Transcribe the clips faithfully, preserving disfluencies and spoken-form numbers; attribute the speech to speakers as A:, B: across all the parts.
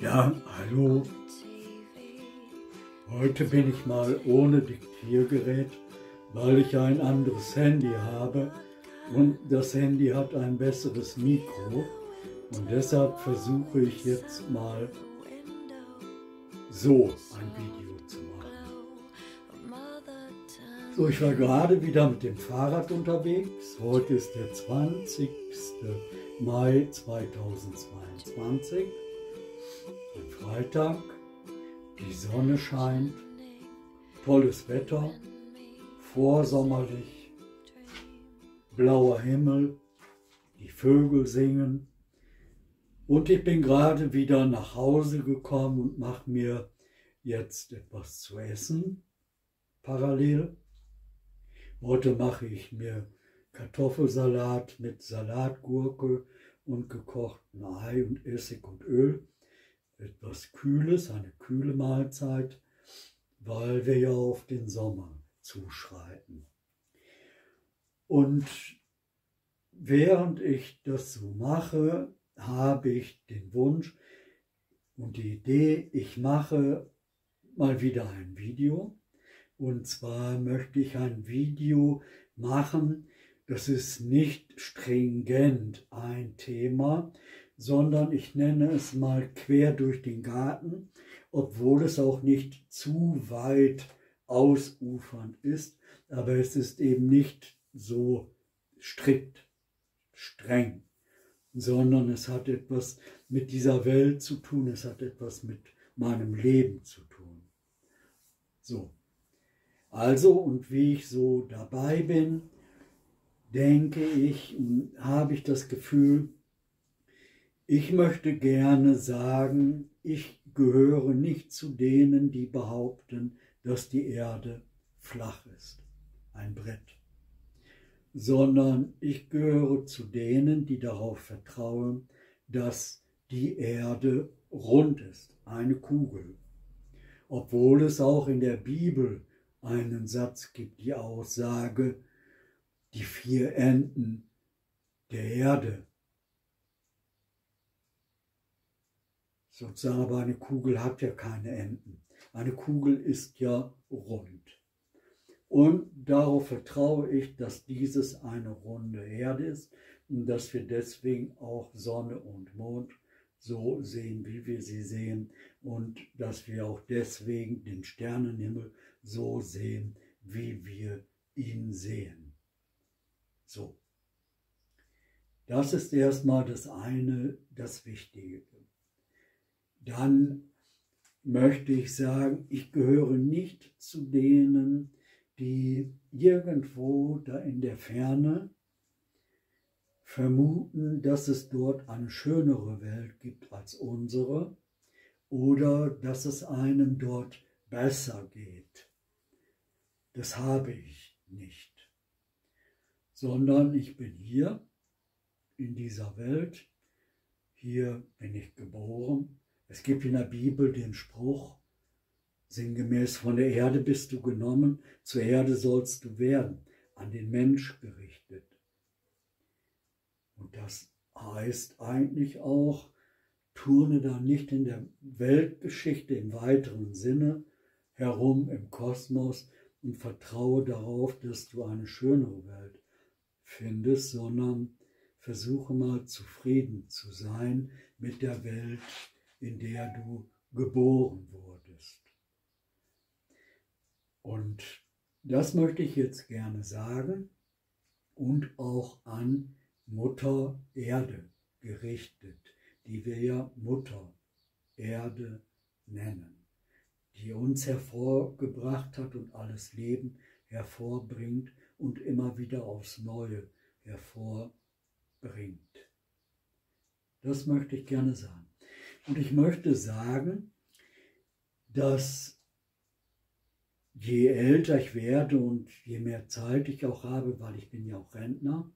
A: Ja, hallo. Heute bin ich mal ohne Diktiergerät, weil ich ein anderes Handy habe und das Handy hat ein besseres Mikro und deshalb versuche ich jetzt mal so ein Video zu machen. So, ich war gerade wieder mit dem Fahrrad unterwegs. Heute ist der zwanzigste Mai zweitausendzweiundzwanzig, ein Freitag. Die Sonne scheint, tolles Wetter, vorsommerlich, blauer Himmel, die Vögel singen und ich bin gerade wieder nach Hause gekommen und mache mir jetzt etwas zu essen parallel. Heute mache ich mir Kartoffelsalat mit Salatgurke und gekochtem Ei und Essig und Öl. Etwas Kühles, eine kühle Mahlzeit, weil wir ja auf den Sommer zuschreiten. Und während ich das so mache, habe ich den Wunsch und die Idee, ich mache mal wieder ein Video. Und zwar möchte ich ein Video machen, das ist nicht stringent ein Thema, sondern ich nenne es mal quer durch den Garten, obwohl es auch nicht zu weit ausufernd ist, aber es ist eben nicht so strikt, streng, sondern es hat etwas mit dieser Welt zu tun, es hat etwas mit meinem Leben zu tun. So, also und wie ich so dabei bin, denke ich und habe ich das Gefühl, ich möchte gerne sagen, ich gehöre nicht zu denen, die behaupten, dass die Erde flach ist, ein Brett, sondern ich gehöre zu denen, die darauf vertrauen, dass die Erde rund ist, eine Kugel. Obwohl es auch in der Bibel einen Satz gibt, die Aussage, die vier Enden der Erde. Sozusagen, aber eine Kugel hat ja keine Enden. Eine Kugel ist ja rund. Und darauf vertraue ich, dass dieses eine runde Erde ist und dass wir deswegen auch Sonne und Mond so sehen, wie wir sie sehen und dass wir auch deswegen den Sternenhimmel so sehen, wie wir ihn sehen. So. Das ist erstmal das eine, das Wichtige. Dann möchte ich sagen, ich gehöre nicht zu denen, die irgendwo da in der Ferne vermuten, dass es dort eine schönere Welt gibt als unsere oder dass es einem dort besser geht. Das habe ich nicht, sondern ich bin hier in dieser Welt, hier bin ich geboren. Es gibt in der Bibel den Spruch, sinngemäß, von der Erde bist du genommen, zur Erde sollst du werden, an den Mensch gerichtet. Und das heißt eigentlich auch, turne da nicht in der Weltgeschichte im weiteren Sinne herum im Kosmos und vertraue darauf, dass du eine schönere Welt findest, sondern versuche mal zufrieden zu sein mit der Welt, in der du geboren wurdest. Und das möchte ich jetzt gerne sagen und auch an Mutter Erde gerichtet, die wir ja Mutter Erde nennen, die uns hervorgebracht hat und alles Leben hervorbringt und immer wieder aufs Neue hervorbringt. Das möchte ich gerne sagen. Und ich möchte sagen, dass je älter ich werde und je mehr Zeit ich auch habe, weil ich bin ja auch Rentner,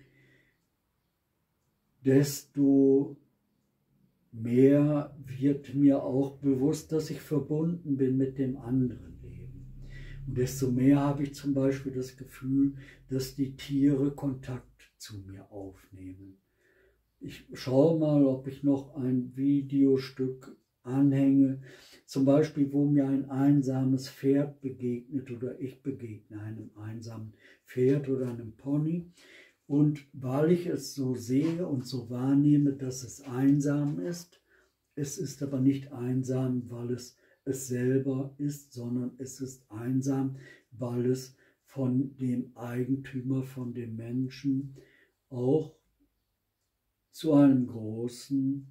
A: desto mehr wird mir auch bewusst, dass ich verbunden bin mit dem anderen Leben. Und desto mehr habe ich zum Beispiel das Gefühl, dass die Tiere Kontakt zu mir aufnehmen. Ich schaue mal, ob ich noch ein Videostück Anhänge, zum Beispiel, wo mir ein einsames Pferd begegnet oder ich begegne einem einsamen Pferd oder einem Pony. Und weil ich es so sehe und so wahrnehme, dass es einsam ist, es ist aber nicht einsam, weil es es selber ist, sondern es ist einsam, weil es von dem Eigentümer, von dem Menschen auch zu einem großen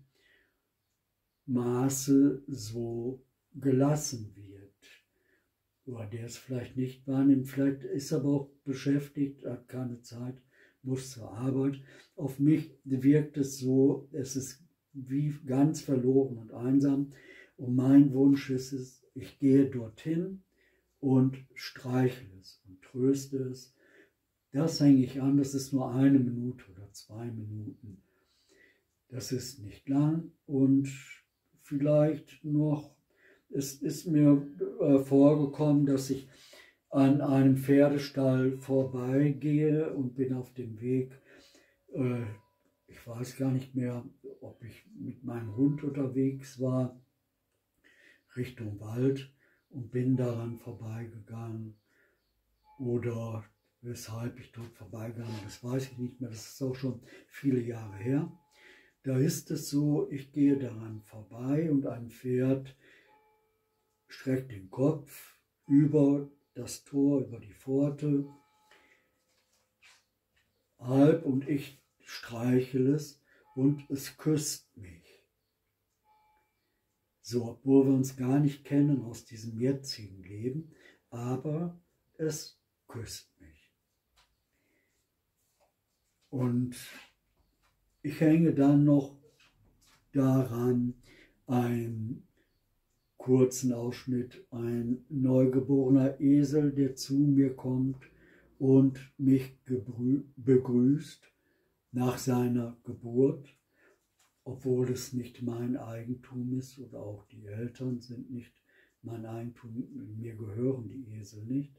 A: Maße so gelassen wird. Oder der es vielleicht nicht wahrnimmt, vielleicht ist er aber auch beschäftigt, hat keine Zeit, muss zur Arbeit. Auf mich wirkt es so, es ist wie ganz verloren und einsam. Und mein Wunsch ist es, ich gehe dorthin und streichle es und tröste es. Das hänge ich an, das ist nur eine Minute oder zwei Minuten. Das ist nicht lang und vielleicht noch, es ist mir äh, vorgekommen, dass ich an einem Pferdestall vorbeigehe und bin auf dem Weg, äh, ich weiß gar nicht mehr, ob ich mit meinem Hund unterwegs war, Richtung Wald und bin daran vorbeigegangen oder weshalb ich dort vorbeigegangen bin, das weiß ich nicht mehr, das ist auch schon viele Jahre her. Da ist es so, ich gehe daran vorbei und ein Pferd streckt den Kopf über das Tor, über die Pforte, halb und ich streichel es und es küsst mich. So, obwohl wir uns gar nicht kennen aus diesem jetzigen Leben, aber es küsst mich. Und ich hänge dann noch daran einen kurzen Ausschnitt, ein neugeborener Esel, der zu mir kommt und mich begrüßt nach seiner Geburt, obwohl es nicht mein Eigentum ist oder auch die Eltern sind nicht mein Eigentum, mir gehören die Esel nicht.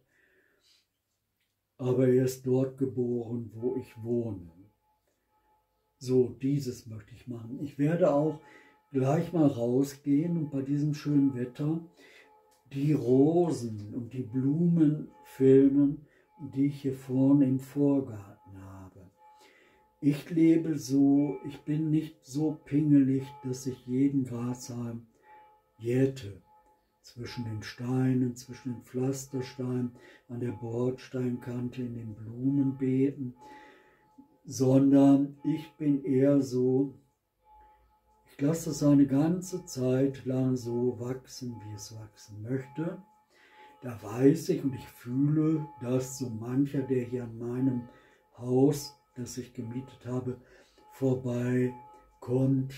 A: Aber er ist dort geboren, wo ich wohne. So, dieses möchte ich machen. Ich werde auch gleich mal rausgehen und bei diesem schönen Wetter die Rosen und die Blumen filmen, die ich hier vorne im Vorgarten habe. Ich lebe so, ich bin nicht so pingelig, dass ich jeden Grashalm jäte. Zwischen den Steinen, zwischen den Pflastersteinen, an der Bordsteinkante, in den Blumenbeeten, sondern ich bin eher so, ich lasse es eine ganze Zeit lang so wachsen, wie es wachsen möchte. Da weiß ich und ich fühle, dass so mancher, der hier an meinem Haus, das ich gemietet habe, vorbeikommt,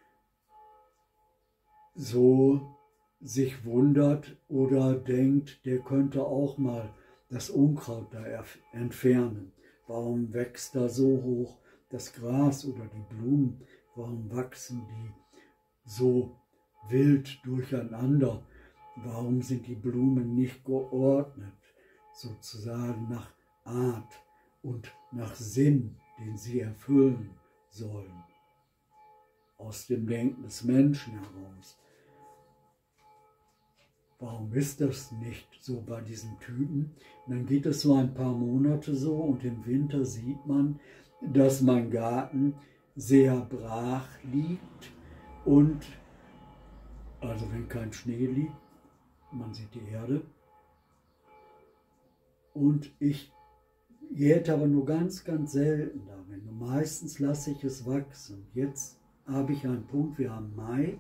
A: so sich wundert oder denkt, der könnte auch mal das Unkraut da entfernen. Warum wächst da so hoch das Gras oder die Blumen? Warum wachsen die so wild durcheinander? Warum sind die Blumen nicht geordnet, sozusagen nach Art und nach Sinn, den sie erfüllen sollen? Aus dem Denken des Menschen heraus. Warum ist das nicht so bei diesen Typen? Und dann geht es so ein paar Monate so und im Winter sieht man, dass mein Garten sehr brach liegt und, also wenn kein Schnee liegt, man sieht die Erde. Und ich jäte aber nur ganz, ganz selten darin. Und meistens lasse ich es wachsen. Jetzt habe ich einen Punkt, wir haben Mai.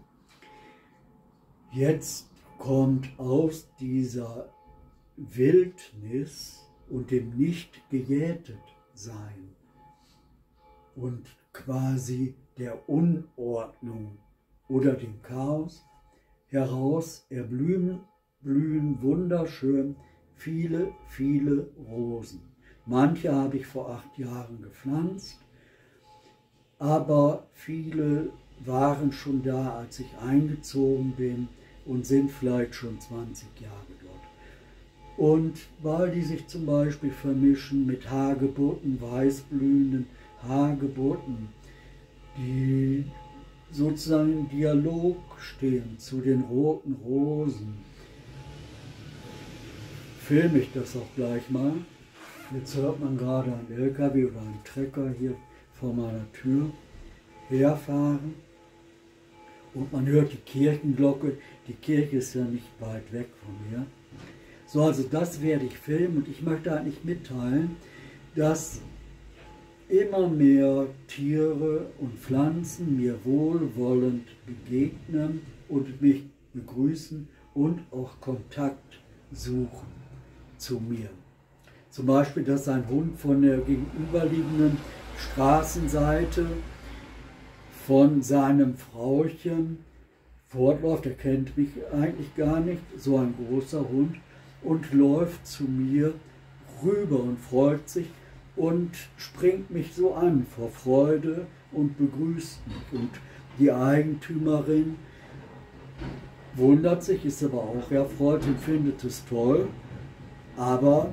A: Jetzt kommt aus dieser Wildnis und dem nicht gejätet sein und quasi der Unordnung oder dem Chaos heraus erblühen blühen wunderschön viele, viele Rosen. Manche habe ich vor acht Jahren gepflanzt, aber viele waren schon da, als ich eingezogen bin und sind vielleicht schon zwanzig Jahre dort. Und weil die sich zum Beispiel vermischen mit Hagebutten, weißblühenden Hagebutten, die sozusagen im Dialog stehen zu den roten Rosen. Filme ich das auch gleich mal. Jetzt hört man gerade einen L K W oder einen Trecker hier vor meiner Tür herfahren. Und man hört die Kirchenglocke. Die Kirche ist ja nicht weit weg von mir. So, also das werde ich filmen und ich möchte eigentlich mitteilen, dass immer mehr Tiere und Pflanzen mir wohlwollend begegnen und mich begrüßen und auch Kontakt suchen zu mir. Zum Beispiel, dass ein Hund von der gegenüberliegenden Straßenseite von seinem Frauchen fortläuft, er kennt mich eigentlich gar nicht, so ein großer Hund, und läuft zu mir rüber und freut sich und springt mich so an vor Freude und begrüßt mich. Und die Eigentümerin wundert sich, ist aber auch erfreut und findet es toll, aber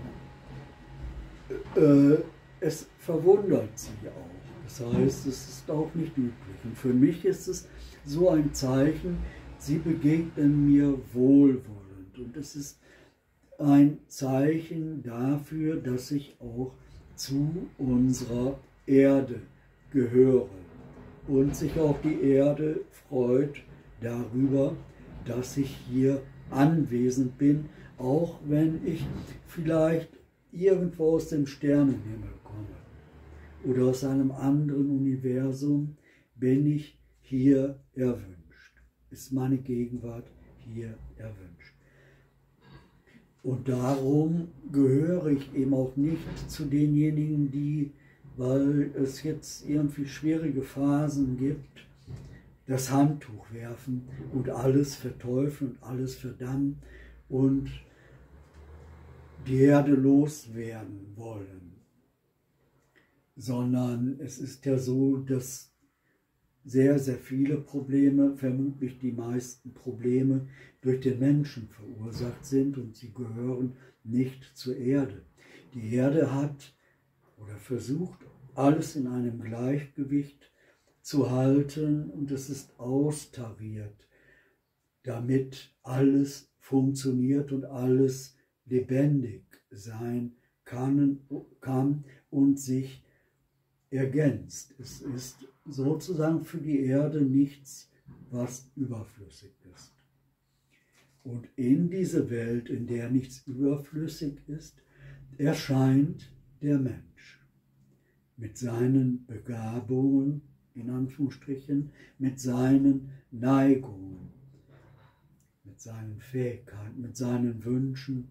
A: äh, es verwundert sie auch. Das heißt, es ist auch nicht üblich. Und für mich ist es so ein Zeichen, sie begegnen mir wohlwollend. Und es ist ein Zeichen dafür, dass ich auch zu unserer Erde gehöre. Und sich auch die Erde freut darüber, dass ich hier anwesend bin, auch wenn ich vielleicht irgendwo aus dem Sternenhimmel komme oder aus einem anderen Universum, bin ich hier erwünscht. Ist meine Gegenwart hier erwünscht. Und darum gehöre ich eben auch nicht zu denjenigen, die, weil es jetzt irgendwie schwierige Phasen gibt, das Handtuch werfen und alles verteufeln und alles verdammen und die Erde loswerden wollen. Sondern es ist ja so, dass sehr, sehr viele Probleme, vermutlich die meisten Probleme, durch den Menschen verursacht sind und sie gehören nicht zur Erde. Die Erde hat oder versucht, alles in einem Gleichgewicht zu halten und es ist austariert, damit alles funktioniert und alles lebendig sein kann, kann und sich ergänzt. Es ist sozusagen für die Erde nichts, was überflüssig ist. Und in diese Welt, in der nichts überflüssig ist, erscheint der Mensch mit seinen Begabungen, in Anführungsstrichen, mit seinen Neigungen, mit seinen Fähigkeiten, mit seinen Wünschen.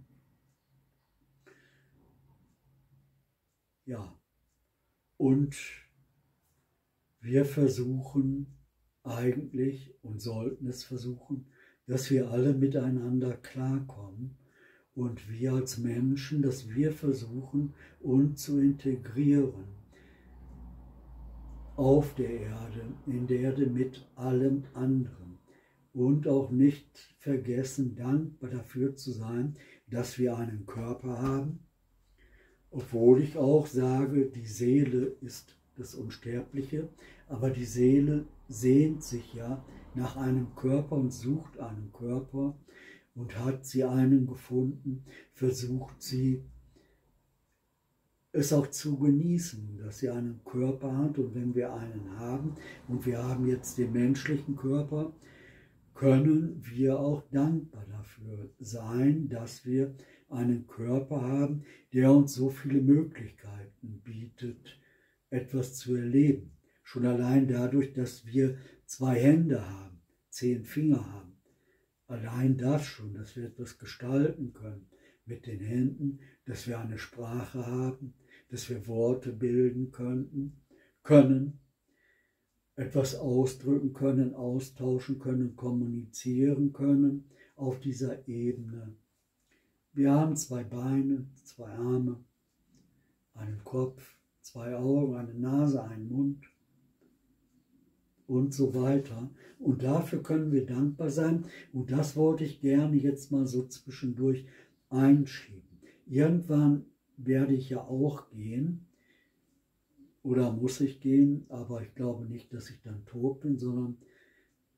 A: Ja, und wir versuchen eigentlich und sollten es versuchen, dass wir alle miteinander klarkommen und wir als Menschen, dass wir versuchen, uns zu integrieren auf der Erde, in der Erde mit allem anderen und auch nicht vergessen, dankbar dafür zu sein, dass wir einen Körper haben, obwohl ich auch sage, die Seele ist das Unsterbliche, aber die Seele sehnt sich ja nach einem Körper und sucht einen Körper und hat sie einen gefunden, versucht sie es auch zu genießen, dass sie einen Körper hat und wenn wir einen haben und wir haben jetzt den menschlichen Körper, können wir auch dankbar dafür sein, dass wir einen Körper haben, der uns so viele Möglichkeiten bietet, etwas zu erleben. Schon allein dadurch, dass wir zwei Hände haben, zehn Finger haben. Allein das schon, dass wir etwas gestalten können mit den Händen, dass wir eine Sprache haben, dass wir Worte bilden könnten, können, etwas ausdrücken können, austauschen können, kommunizieren können auf dieser Ebene. Wir haben zwei Beine, zwei Arme, einen Kopf, zwei Augen, eine Nase, einen Mund und so weiter. Und dafür können wir dankbar sein. Und das wollte ich gerne jetzt mal so zwischendurch einschieben. Irgendwann werde ich ja auch gehen oder muss ich gehen, aber ich glaube nicht, dass ich dann tot bin, sondern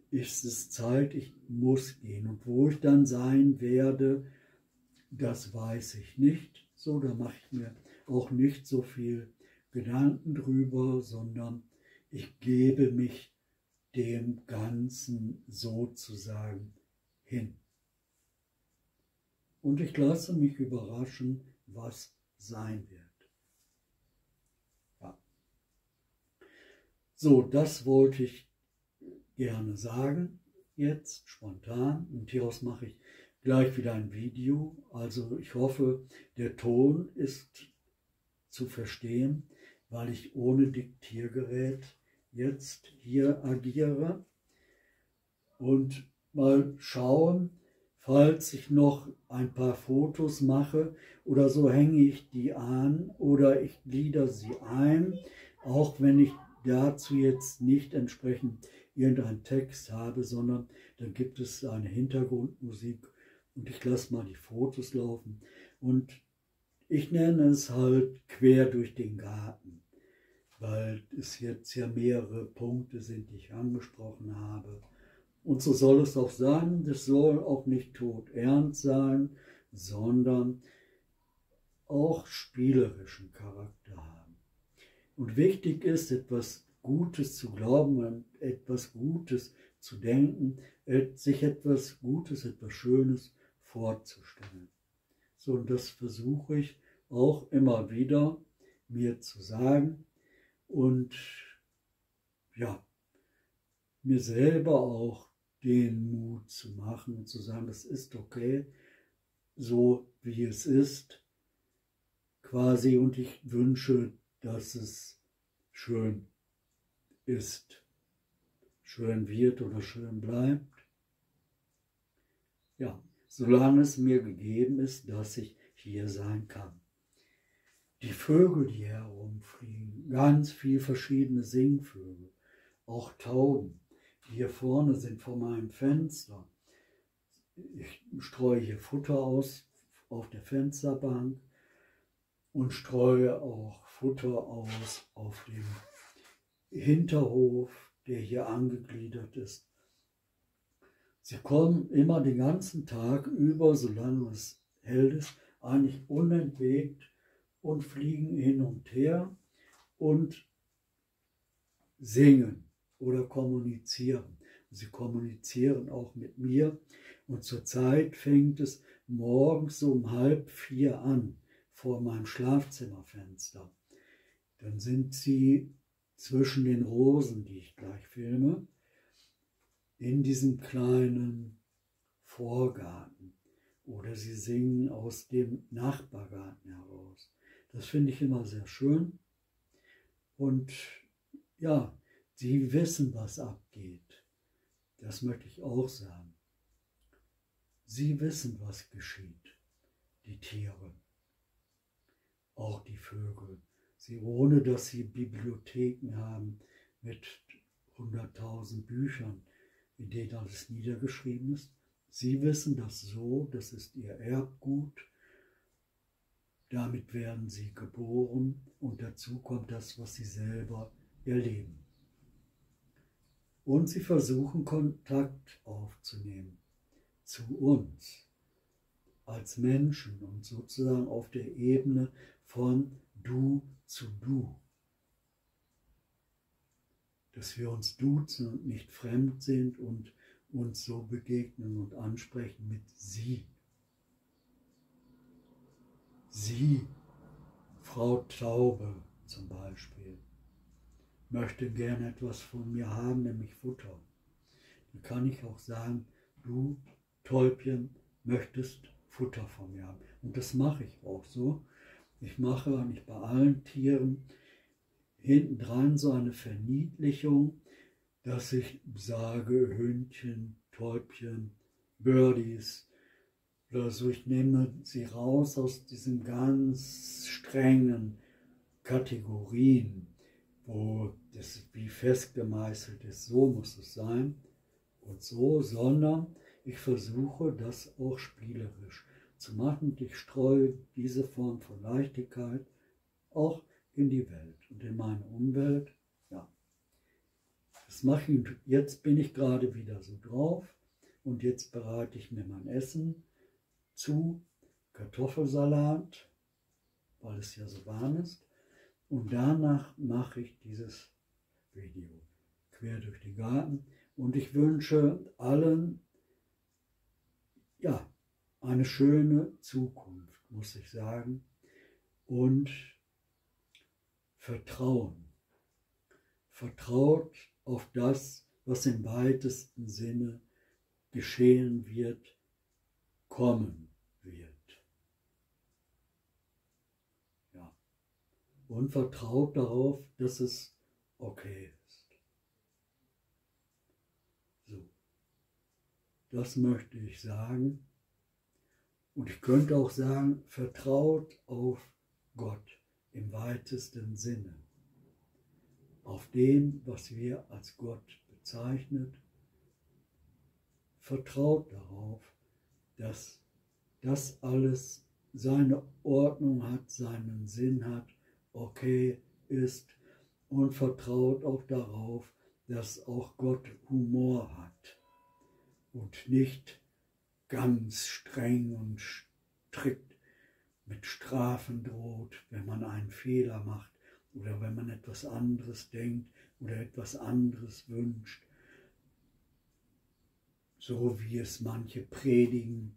A: ist es Zeit, ich muss gehen. Und wo ich dann sein werde, das weiß ich nicht. So, da mache ich mir auch nicht so viel Gedanken drüber, sondern ich gebe mich dem Ganzen sozusagen hin. Und ich lasse mich überraschen, was sein wird. Ja. So, das wollte ich gerne sagen, jetzt spontan. Und hieraus mache ich gleich wieder ein Video. Also ich hoffe, der Ton ist zu verstehen, weil ich ohne Diktiergerät jetzt hier agiere. Und mal schauen, falls ich noch ein paar Fotos mache oder so, hänge ich die an oder ich gliedere sie ein, auch wenn ich dazu jetzt nicht entsprechend irgendeinen Text habe, sondern dann gibt es eine Hintergrundmusik und ich lasse mal die Fotos laufen. Und ich nenne es halt quer durch den Garten, weil es jetzt ja mehrere Punkte sind, die ich angesprochen habe. Und so soll es auch sein. Das soll auch nicht todernst sein, sondern auch spielerischen Charakter haben. Und wichtig ist, etwas Gutes zu glauben und etwas Gutes zu denken, sich etwas Gutes, etwas Schönes vorzustellen. So, und das versuche ich auch immer wieder mir zu sagen und ja, mir selber auch den Mut zu machen und zu sagen, das ist okay, so wie es ist, quasi, und ich wünsche, dass es schön ist, schön wird oder schön bleibt. Ja, solange es mir gegeben ist, dass ich hier sein kann. Die Vögel, die herumfliegen, ganz viele verschiedene Singvögel, auch Tauben, die hier vorne sind vor meinem Fenster. Ich streue hier Futter aus auf der Fensterbank und streue auch Futter aus auf dem Hinterhof, der hier angegliedert ist. Sie kommen immer den ganzen Tag über, solange es hell ist, eigentlich unentwegt und fliegen hin und her und singen oder kommunizieren. Sie kommunizieren auch mit mir und zurzeit fängt es morgens so um halb vier an vor meinem Schlafzimmerfenster. Dann sind sie zwischen den Rosen, die ich gleich filme, in diesem kleinen Vorgarten oder sie singen aus dem Nachbargarten heraus. Das finde ich immer sehr schön und ja, sie wissen, was abgeht. Das möchte ich auch sagen. Sie wissen, was geschieht, die Tiere, auch die Vögel. Sie, ohne dass sie Bibliotheken haben mit hunderttausend Büchern, in denen alles niedergeschrieben ist. Sie wissen das so, das ist ihr Erbgut. Damit werden sie geboren und dazu kommt das, was sie selber erleben. Und sie versuchen, Kontakt aufzunehmen zu uns als Menschen und sozusagen auf der Ebene von Du zu Du. Dass wir uns duzen und nicht fremd sind und uns so begegnen und ansprechen mit Sie. Sie, Frau Taube zum Beispiel, möchte gerne etwas von mir haben, nämlich Futter. Dann kann ich auch sagen, du Täubchen möchtest Futter von mir haben. Und das mache ich auch so. Ich mache eigentlich bei allen Tieren hinten dran so eine Verniedlichung, dass ich sage Hündchen, Täubchen, Birdies, oder so. Ich nehme sie raus aus diesen ganz strengen Kategorien, wo das wie festgemeißelt ist, so muss es sein und so, sondern ich versuche das auch spielerisch zu machen. Ich streue diese Form von Leichtigkeit auch in die Welt und in meine Umwelt. Ja. Das mache ich, jetzt bin ich gerade wieder so drauf und jetzt bereite ich mir mein Essen zu, Kartoffelsalat, weil es ja so warm ist. Und danach mache ich dieses Video quer durch den Garten. Und ich wünsche allen ja, eine schöne Zukunft, muss ich sagen. Und Vertrauen. Vertraut auf das, was im weitesten Sinne geschehen wird, kommen wird. Ja. Und vertraut darauf, dass es okay ist. So. Das möchte ich sagen. Und ich könnte auch sagen, vertraut auf Gott im weitesten Sinne. Auf dem, was wir als Gott bezeichnet. Vertraut darauf, dass das alles seine Ordnung hat, seinen Sinn hat, okay ist, und vertraut auch darauf, dass auch Gott Humor hat und nicht ganz streng und strikt mit Strafen droht, wenn man einen Fehler macht oder wenn man etwas anderes denkt oder etwas anderes wünscht, so wie es manche predigen,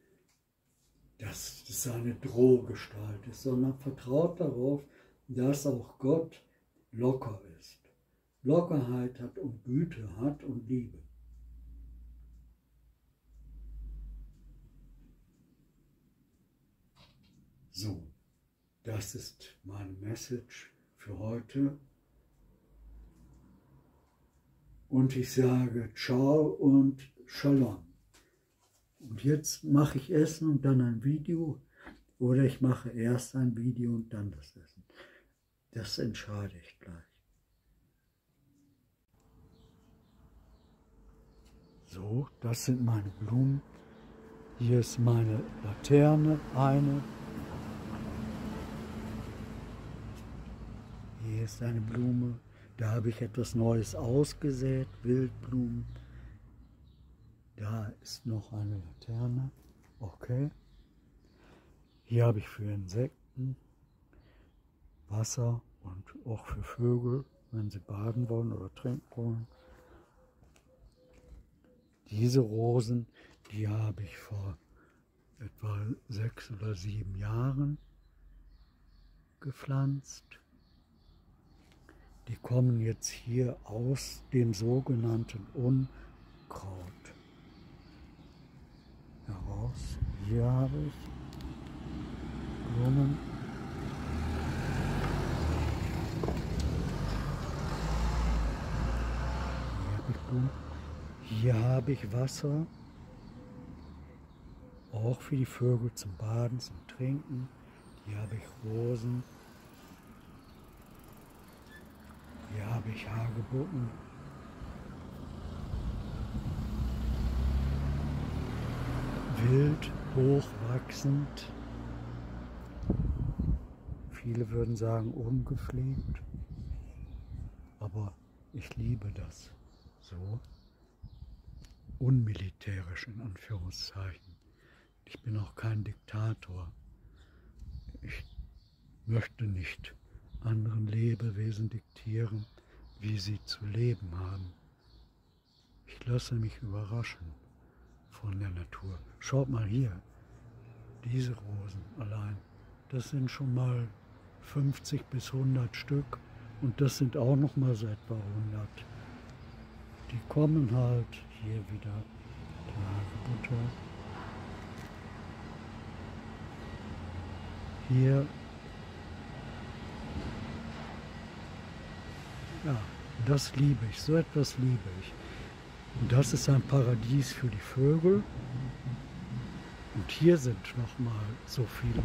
A: dass das eine Drohgestalt ist, sondern vertraut darauf, dass auch Gott locker ist, Lockerheit hat und Güte hat und Liebe. So, das ist meine Message für heute. Und ich sage Ciao und Shalom. Und jetzt mache ich Essen und dann ein Video. Oder ich mache erst ein Video und dann das Essen. Das entscheide ich gleich. So, das sind meine Blumen. Hier ist meine Laterne, eine. Hier ist eine Blume. Da habe ich etwas Neues ausgesät, Wildblumen. Da ist noch eine Laterne. Okay. Hier habe ich für Insekten Wasser und auch für Vögel, wenn sie baden wollen oder trinken wollen. Diese Rosen, die habe ich vor etwa sechs oder sieben Jahren gepflanzt. Die kommen jetzt hier aus dem sogenannten Unkraut heraus. Hier habe ich Blumen. Hier habe ich Blumen. Hier habe ich Wasser, auch für die Vögel zum Baden, zum Trinken. Hier habe ich Rosen. Hier habe ich Hagebutten. Wild, hochwachsend. Viele würden sagen ungepflegt. Aber ich liebe das so. Unmilitärisch in Anführungszeichen. Ich bin auch kein Diktator. Ich möchte nicht anderen Lebewesen diktieren, wie sie zu leben haben. Ich lasse mich überraschen von der Natur. Schaut mal hier, diese Rosen allein, das sind schon mal fünfzig bis hundert Stück und das sind auch noch mal so etwa hundert. Die kommen halt hier wieder, Hagebutte. Hier, ja, das liebe ich, so etwas liebe ich. Und das ist ein Paradies für die Vögel. Und hier sind noch mal so viele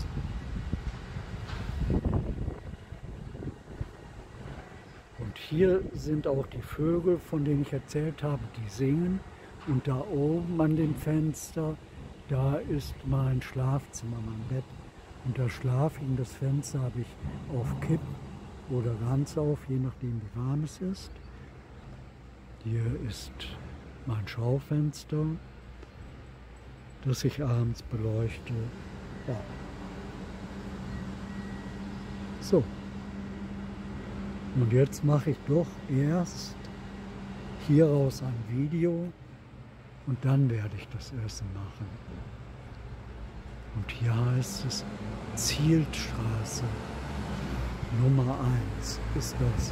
A: Rosen. Und hier sind auch die Vögel, von denen ich erzählt habe, die singen. Und da oben an dem Fenster, da ist mein Schlafzimmer, mein Bett. Und da schlafe ich, und das Fenster habe ich auf Kipp oder ganz auf, je nachdem wie warm es ist. Hier ist mein Schaufenster, das ich abends beleuchte. Ja. So. Und jetzt mache ich doch erst hieraus ein Video und dann werde ich das Essen machen. Und hier heißt es Zielstraße Nummer eins ist das.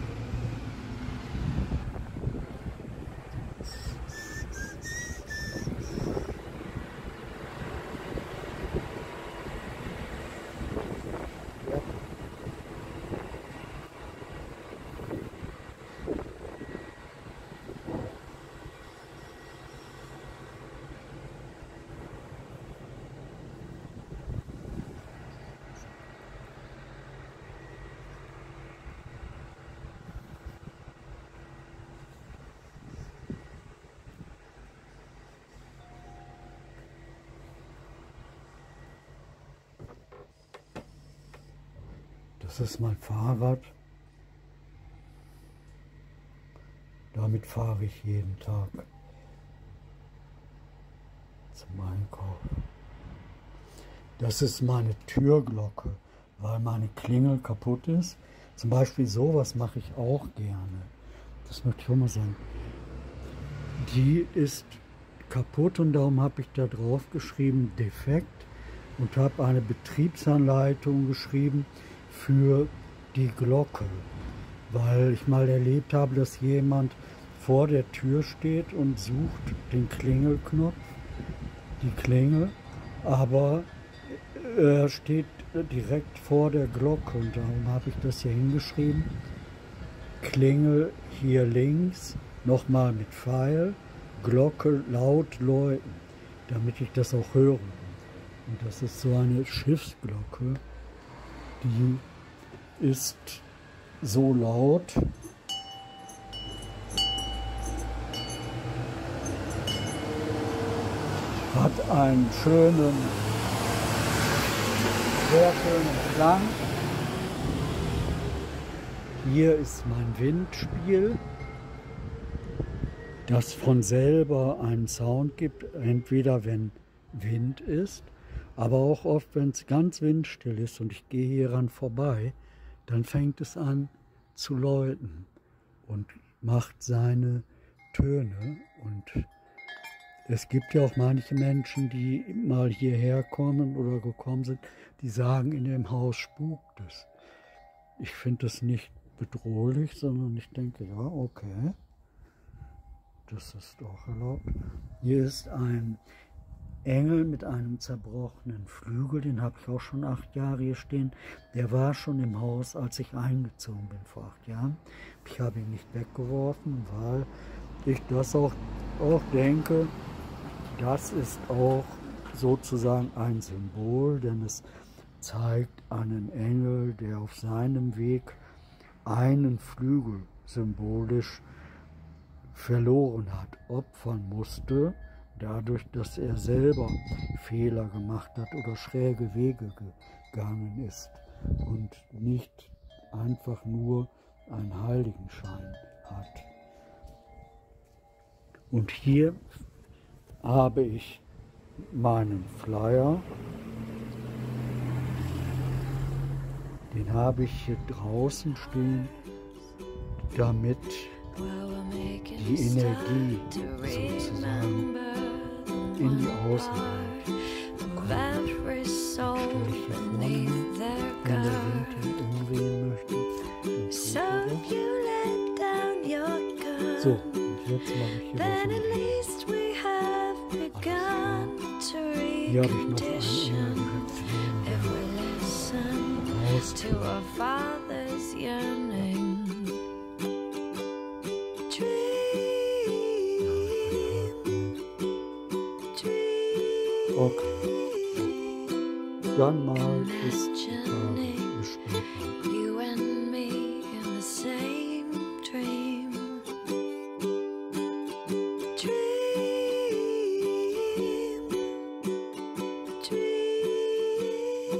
A: Das ist mein Fahrrad. Damit fahre ich jeden Tag zum Einkauf. Das ist meine Türglocke, weil meine Klingel kaputt ist. Zum Beispiel sowas mache ich auch gerne. Das möchte ich auch mal sagen. Die ist kaputt und darum habe ich da drauf geschrieben defekt und habe eine Betriebsanleitung geschrieben für die Glocke, weil ich mal erlebt habe, dass jemand vor der Tür steht und sucht den Klingelknopf, die Klingel, aber er steht direkt vor der Glocke und darum habe ich das hier hingeschrieben. Klingel hier links, nochmal mit Pfeil, Glocke laut läuten, damit ich das auch höre. Und das ist so eine Schiffsglocke, die ist so laut, hat einen schönen, sehr schönen Klang. Hier ist mein Windspiel, das von selber einen Sound gibt, entweder wenn Wind ist, aber auch oft, wenn es ganz windstill ist und ich gehe hieran vorbei, dann fängt es an zu läuten und macht seine Töne. Und es gibt ja auch manche Menschen, die mal hierher kommen oder gekommen sind, die sagen, in dem Haus spukt es. Ich finde das nicht bedrohlich, sondern ich denke, ja, okay, das ist auch erlaubt. Hier ist ein Engel mit einem zerbrochenen Flügel, den habe ich auch schon acht Jahre hier stehen. Der war schon im Haus, als ich eingezogen bin vor acht Jahren. Ich habe ihn nicht weggeworfen, weil ich das auch, auch denke, das ist auch sozusagen ein Symbol, denn es zeigt einen Engel, der auf seinem Weg einen Flügel symbolisch verloren hat, opfern musste, dadurch, dass er selber Fehler gemacht hat oder schräge Wege gegangen ist und nicht einfach nur einen Heiligenschein hat. Und hier habe ich meinen Flyer, den habe ich hier draußen stehen, damit die Energie sozusagen in die Außenwelt kommt. Stelle ich hier vorne, wenn der Wind hier umwehen möchte, dann tut er das. So, und jetzt mache ich hier das Licht. Hier habe ich noch einen Engel Okay. Dann mal bis später.
B: You and me in the same dream. Dream, dream.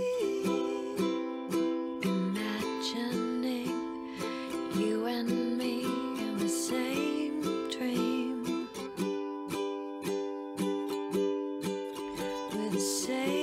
B: Imagining you and me in the same the same